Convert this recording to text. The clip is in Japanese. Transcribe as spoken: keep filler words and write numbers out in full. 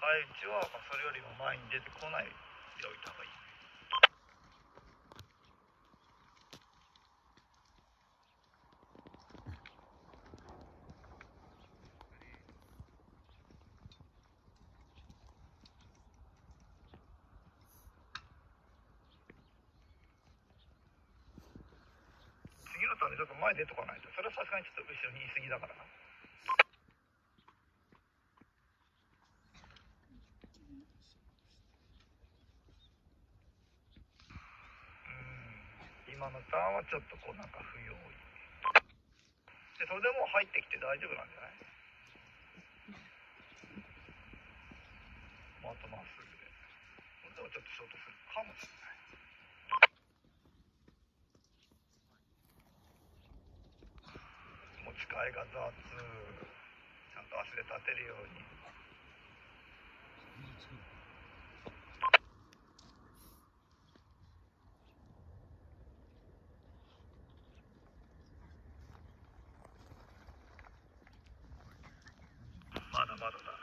相打ちはそれよりも前に出てこないでおいた方がいい。次のターンでちょっと前出とかないと、それはさすがにちょっと後ろに言い過ぎだからな。今のターンはちょっとこうなんか不用意で、それでもう入ってきて大丈夫なんじゃない？もっとまっすぐで。でもちょっとショートするかもしれない。持ち替えが雑。ちゃんと足で立てるように。まだまだだ。